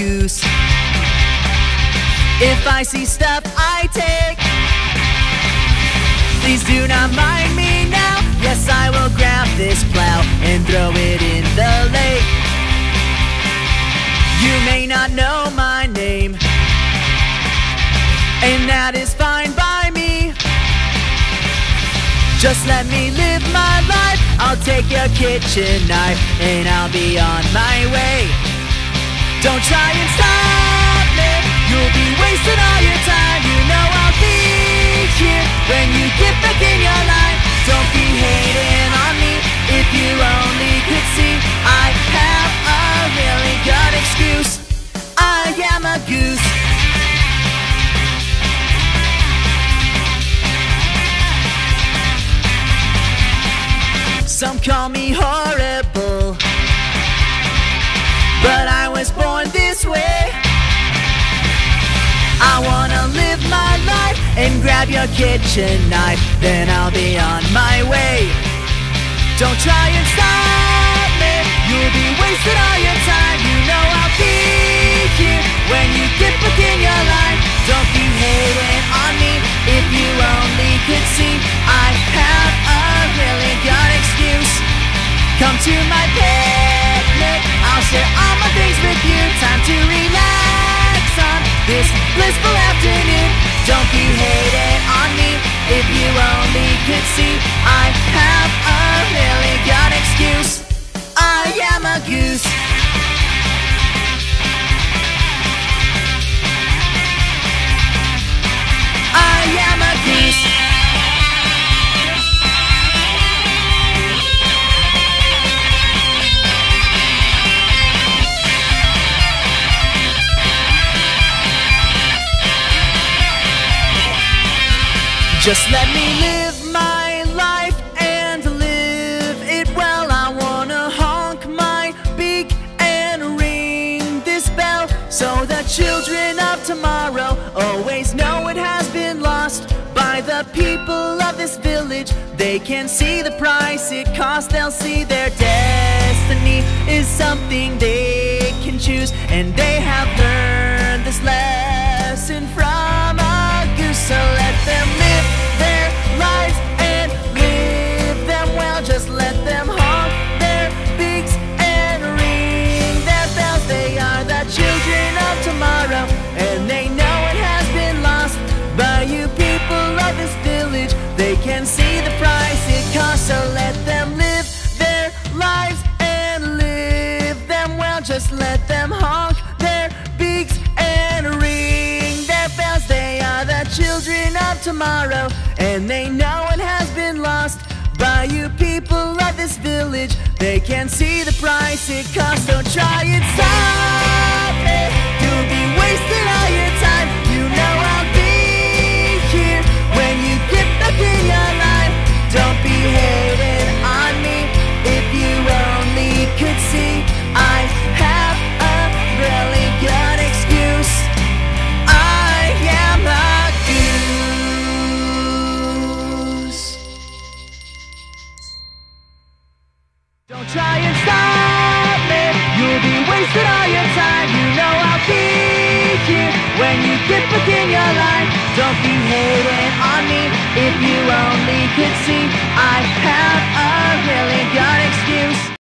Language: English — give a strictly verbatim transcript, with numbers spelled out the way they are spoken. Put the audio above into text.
goose. If I see stuff I take, please do not mind me now. Yes, I will grab this plow and throw it in the lake. You may not know my name, and that is fine by me. Just let me live my life. I'll take your kitchen knife and I'll be on my way. Don't try and stop me, you'll be wasting all your time. You know I'll be here when you get back in your line. Don't be hating on me, if you only could see I have a really good excuse. I am a goose. Some call me horrible, but I was born this way. I wanna live my life and grab your kitchen knife, then I'll be on my way. Don't try and stop me, you'll be wasting all your time. You know I'll be here when you get back in your line. Don't be hating on me, if you only could see I have a really good excuse. Come to my picnic, I'll share all my things with you. Time to relax on this blissful afternoon. Don't be hating on me, if you only could see I have a really good excuse. I am a goose. I am a goose. Just let me live my life and live it well. I wanna honk my beak and ring this bell, so the children of tomorrow always know it has been lost by the people of this village. They can see the price it costs. They'll see their destiny is something they can choose, and they have learned this lesson from a goose. So let them live their lives and live them well. Just let them honk their beaks and ring their bells. They are the children of tomorrow, and they know it has been lost by you people of this village. They can see the price it costs, so let them live their lives and live them well. Just let them honk their beaks and ring their bells. They are the children of tomorrow, and they know it has been lost by you people of this village. They can see the price it costs. Don't try and stop me, you'll be wasting all your time. You know I'll be here when you get back in your line. Don't be hating on me, if you only could see I have a really good excuse. I am a goose. Don't try and stop me, you'll be wasting all your time. You know I'll be here when you get back in your line. Don't be hating on me, if you only could see